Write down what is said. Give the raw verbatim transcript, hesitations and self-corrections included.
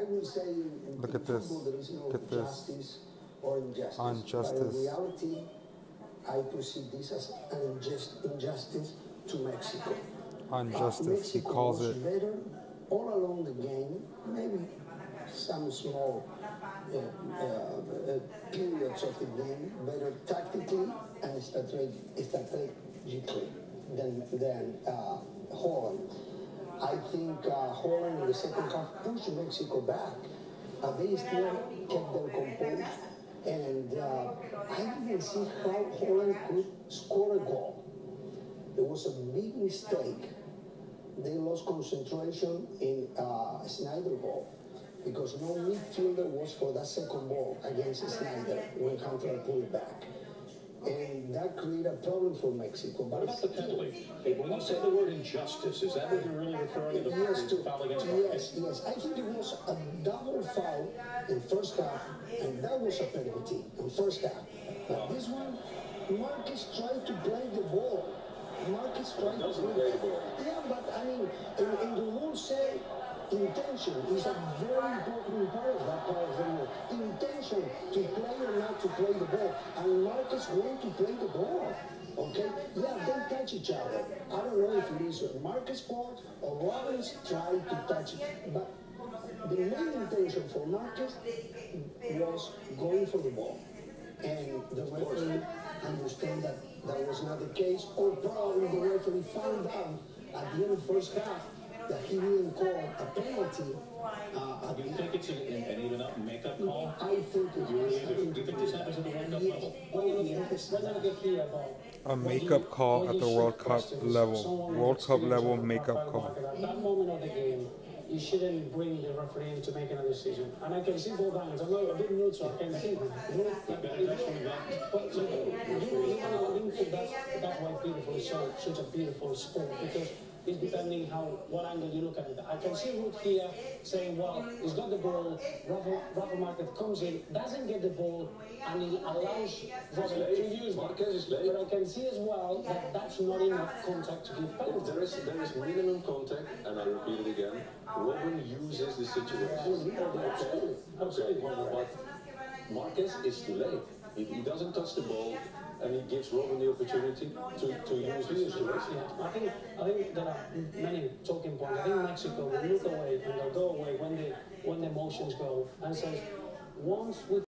I would say in, Look in at this. football there is no Look at this. justice or injustice. Injustice. But in reality, I perceive this as an injust, injustice to Mexico. Injustice. Uh, Mexico He calls was it. better all along the game, maybe some small uh, uh, uh, periods of the game, better tactically and strateg- strategically than, than uh, Holland. I think uh, Holland in the second half pushed Mexico back. Uh, they still kept their composure, and uh, I didn't see how Holland could score a goal. It was a big mistake. They lost concentration in uh, Snyder goal because no midfielder was for that second ball against Snyder when Hunter pulled back. And that created a problem for Mexico. What about the penalty? When you say the word injustice, is that what you're really referring to? The Yes, to, foul against yes, yes. I think it was a double foul in first half, and that was a penalty in first half. But this one, Marquez tried to play the ball. Marquez tried to play the ball. Yeah, but I mean, in, in the rules say intention is a very important part of that part of the rule. Intention to play or not to play the ball. And Marquez wanted to play the ball. Okay? Yeah, they touch each other. I don't know if it is Marquez' fault or Robbins tried to touch it. But the main intention for Marquez was going for the ball. And the referee understood that that was not the case, or probably the referee found out at the end of the first half that he didn't call a penalty. Uh, Do you think it's an, an even up makeup call? I think it You really is. do. Do you think this happens at the World Cup level? Oh, yes. We're going to get here about A makeup call at the World Cup level. World Cup level makeup call. At that moment of the game, you shouldn't bring the referee in to make another decision. And I can see both angles. I'm not a bit neutral. I can see. But you know, I didn't think that's, that's why beautiful is so, such a beautiful sport, because it's depending how what angle you look at it. I can see Ruth here saying, well, he's got the ball, Rafa, Rafa Marquez comes in, doesn't get the ball, and he allows Robin to use Marquez is it. late. But I can see as well that that's not enough contact to give penalty. There is, there is minimum contact, and I repeat it again. Robin uses the situation. Absolutely. Absolutely. But Marquez is too late. He, he doesn't touch the ball, and he gives Robin the opportunity to, to use the situation. Yeah, I think I think there are many talking points. I think Mexico will look away and they'll go away when the when the emotions go and says once we